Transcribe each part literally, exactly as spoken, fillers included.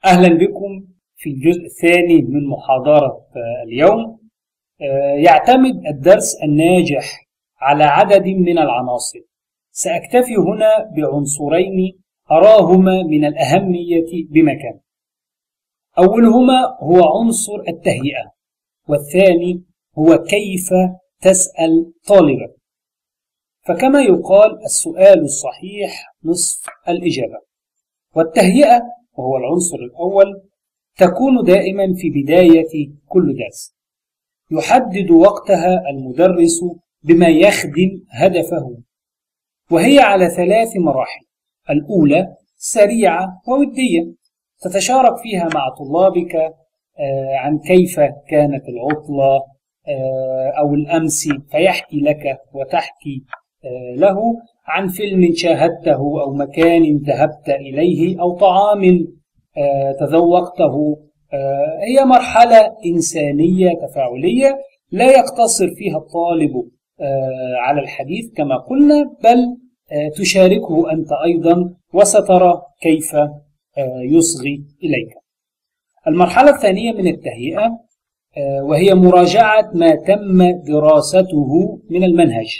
أهلا بكم في الجزء الثاني من محاضرة اليوم. يعتمد الدرس الناجح على عدد من العناصر. سأكتفي هنا بعنصرين أراهما من الأهمية بمكان. أولهما هو عنصر التهيئة، والثاني هو كيف تسأل طالبا. فكما يقال السؤال الصحيح نصف الإجابة. والتهيئة وهو العنصر الأول تكون دائما في بداية كل درس. يحدد وقتها المدرس بما يخدم هدفه، وهي على ثلاث مراحل. الأولى سريعة وودية، تتشارك فيها مع طلابك عن كيف كانت العطلة أو الأمس، فيحكي لك وتحكي له عن فيلم شاهدته أو مكان ذهبت إليه أو طعام تذوقته. هي مرحلة إنسانية تفاعلية لا يقتصر فيها الطالب على الحديث كما قلنا، بل تشاركه أنت أيضا وسترى كيف يصغي إليك. المرحلة الثانية من التهيئة وهي مراجعة ما تم دراسته من المنهج،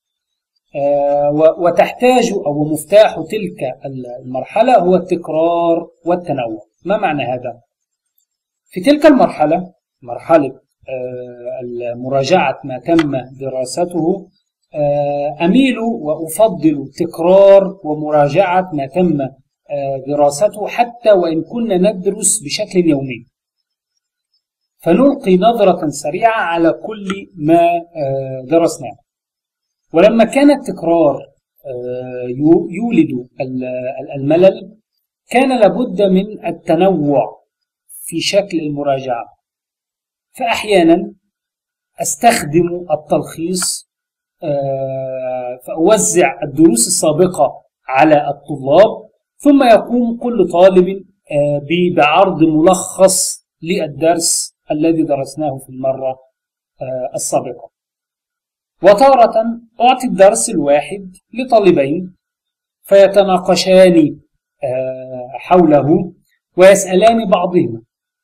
وتحتاج أو مفتاح تلك المرحلة هو التكرار والتنوع. ما معنى هذا؟ في تلك المرحلة، مرحلة مراجعة ما تم دراسته، أميل وأفضل تكرار ومراجعة ما تم دراسته حتى وإن كنا ندرس بشكل يومي، فنلقي نظرة سريعة على كل ما درسناه. ولما كان التكرار يولد الملل، كان لابد من التنوع في شكل المراجعة. فأحيانا أستخدم التلخيص، فأوزع الدروس السابقة على الطلاب، ثم يقوم كل طالب بعرض ملخص للدرس الذي درسناه في المرة السابقة. وتارة أعطي الدرس الواحد لطالبين فيتناقشان حوله ويسألان بعضهما.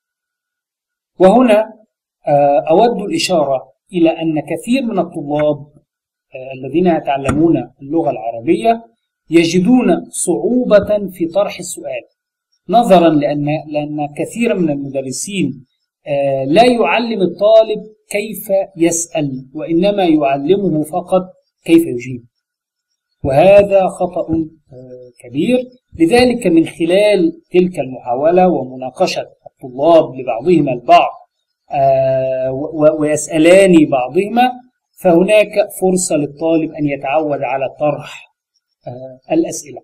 وهنا أود الإشارة إلى أن كثير من الطلاب الذين يتعلمون اللغة العربية يجدون صعوبة في طرح السؤال، نظرا لأن لأن كثير من المدرسين لا يعلم الطالب كيف يسأل، وإنما يعلمه فقط كيف يجيب، وهذا خطأ كبير. لذلك من خلال تلك المحاولة ومناقشة الطلاب لبعضهم البعض ويسألان بعضهما، فهناك فرصة للطالب أن يتعود على طرح الأسئلة.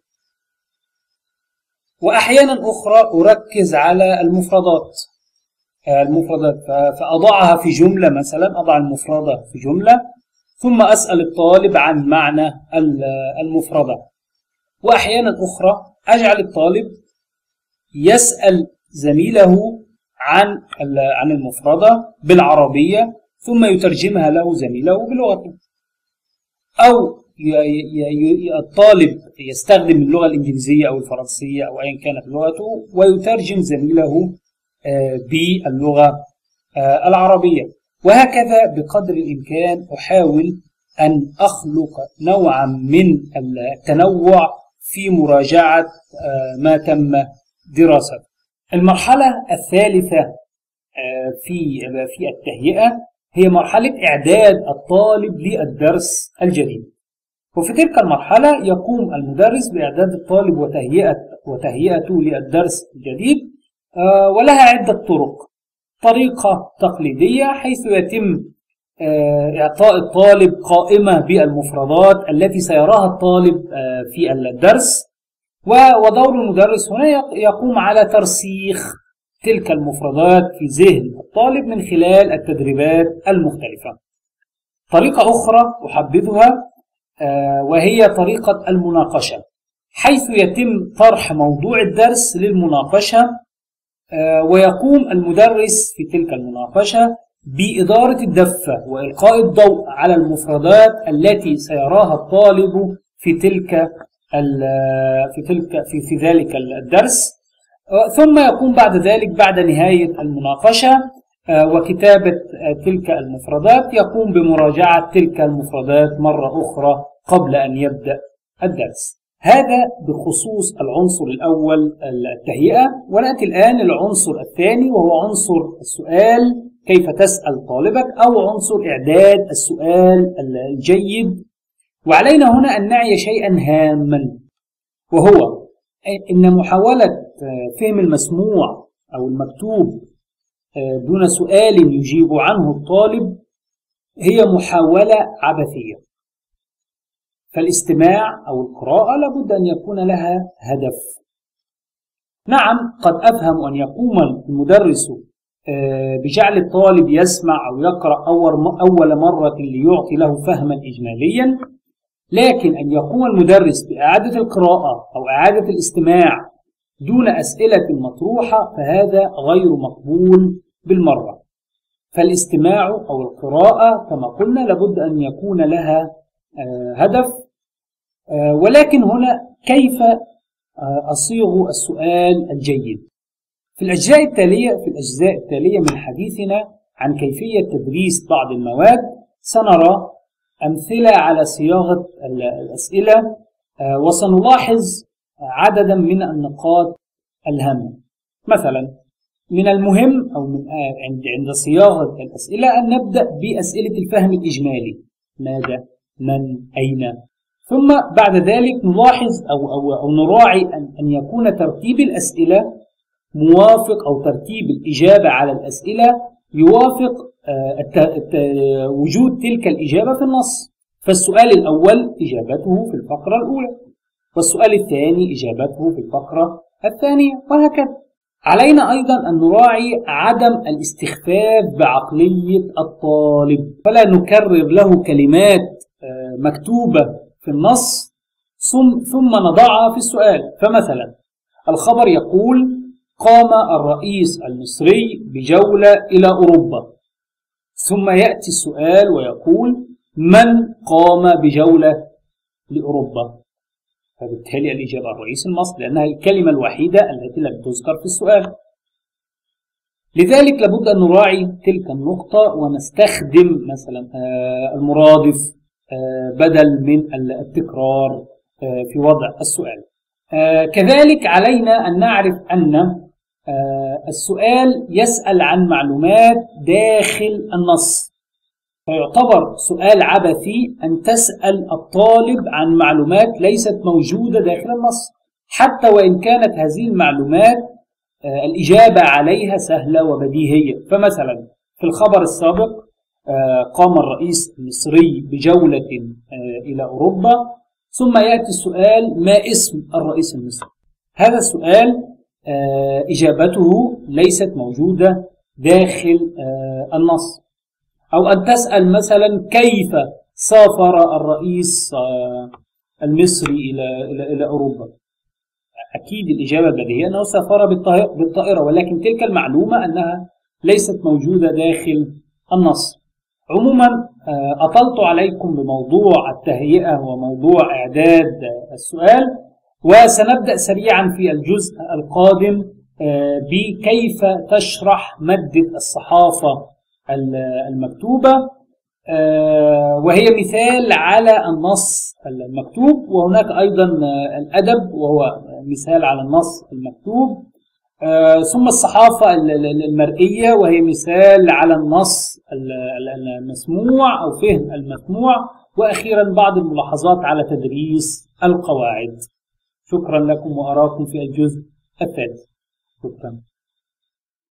وأحيانا أخرى أركز على المفردات المفردات فأضعها في جملة، مثلا أضع المفردة في جملة ثم أسأل الطالب عن معنى المفردة. وأحيانا أخرى أجعل الطالب يسأل زميله عن عن المفردة بالعربية ثم يترجمها له زميله بلغته، أو الطالب يستخدم اللغة الإنجليزية أو الفرنسية أو أيا كانت لغته ويترجم زميله باللغة العربية. وهكذا بقدر الإمكان أحاول أن أخلق نوعا من التنوع في مراجعة ما تم دراسته. المرحلة الثالثة في في التهيئة هي مرحلة إعداد الطالب للدرس الجديد. وفي تلك المرحلة يقوم المدرس بإعداد الطالب وتهيئة وتهيئته للدرس الجديد، ولها عدة طرق. طريقة تقليدية حيث يتم إعطاء الطالب قائمة بالمفردات التي سيراها الطالب في الدرس، ودور المدرس هنا يقوم على ترسيخ تلك المفردات في ذهن الطالب من خلال التدريبات المختلفة. طريقة أخرى أحبذها وهي طريقة المناقشة، حيث يتم طرح موضوع الدرس للمناقشة، ويقوم المدرس في تلك المناقشة بإدارة الدفة وإلقاء الضوء على المفردات التي سيراها الطالب في تلك في تلك في, في ذلك الدرس، ثم يقوم بعد ذلك بعد نهاية المناقشة وكتابة تلك المفردات يقوم بمراجعة تلك المفردات مرة أخرى قبل أن يبدأ الدرس. هذا بخصوص العنصر الأول التهيئة. ونأتي الآن للعنصر الثاني وهو عنصر السؤال، كيف تسأل طالبك، أو عنصر إعداد السؤال الجيد. وعلينا هنا أن نعي شيئا هاما، وهو إن محاولة فهم المسموع أو المكتوب دون سؤال يجيب عنه الطالب هي محاولة عبثية. فالاستماع أو القراءة لابد أن يكون لها هدف. نعم، قد أفهم أن يقوم المدرس بجعل الطالب يسمع أو يقرأ أول مرة ليعطي له فهما إجماليا، لكن أن يقوم المدرس بإعادة القراءة أو إعادة الاستماع دون أسئلة مطروحة فهذا غير مقبول بالمرة. فالاستماع أو القراءة كما قلنا لابد أن يكون لها هدف. ولكن هنا كيف أصيغ السؤال الجيد؟ في الأجزاء التالية في الأجزاء التالية من حديثنا عن كيفية تدريس بعض المواد سنرى أمثلة على صياغة الأسئلة، وسنلاحظ عددا من النقاط الهامة. مثلا من المهم أو من عند عند صياغة الأسئلة أن نبدأ بأسئلة الفهم الإجمالي: ماذا، من، أين. ثم بعد ذلك نلاحظ أو أو أو نراعي أن أن يكون ترتيب الأسئلة موافق، أو ترتيب الإجابة على الأسئلة يوافق وجود تلك الإجابة في النص. فالسؤال الأول إجابته في الفقرة الأولى، والسؤال الثاني إجابته في الفقرة الثانية، وهكذا. علينا أيضا أن نراعي عدم الاستخفاف بعقلية الطالب، فلا نكرر له كلمات مكتوبة في النص ثم نضعها في السؤال. فمثلا الخبر يقول: قام الرئيس المصري بجولة إلى أوروبا، ثم يأتي السؤال ويقول: من قام بجولة لأوروبا؟ فبالتالي الإجابة الرئيس المصري، لأنها الكلمة الوحيدة التي لم تذكر في السؤال. لذلك لابد أن نراعي تلك النقطة ونستخدم مثلا المرادف بدل من التكرار في وضع السؤال. كذلك علينا أن نعرف أن السؤال يسأل عن معلومات داخل النص، فيعتبر سؤال عبثي أن تسأل الطالب عن معلومات ليست موجودة داخل النص، حتى وإن كانت هذه المعلومات الإجابة عليها سهلة وبديهية. فمثلا في الخبر السابق قام الرئيس المصري بجولة إلى أوروبا، ثم يأتي السؤال: ما اسم الرئيس المصري؟ هذا السؤال إجابته ليست موجودة داخل النص. أو أن تسأل مثلا: كيف سافر الرئيس المصري إلى إلى أوروبا؟ أكيد الإجابة البديهية أنه سافر بالطائرة، ولكن تلك المعلومة أنها ليست موجودة داخل النص. عموما أطلت عليكم بموضوع التهيئة وموضوع إعداد السؤال، وسنبدأ سريعا في الجزء القادم بكيف تشرح مادة الصحافة المكتوبة، وهي مثال على النص المكتوب، وهناك أيضا الأدب وهو مثال على النص المكتوب، ثم الصحافة المرئية وهي مثال على النص المسموع أو فهم المسموع، وأخيرا بعض الملاحظات على تدريس القواعد. شكرا لكم وأراكم في الجزء الثالث. شكرا.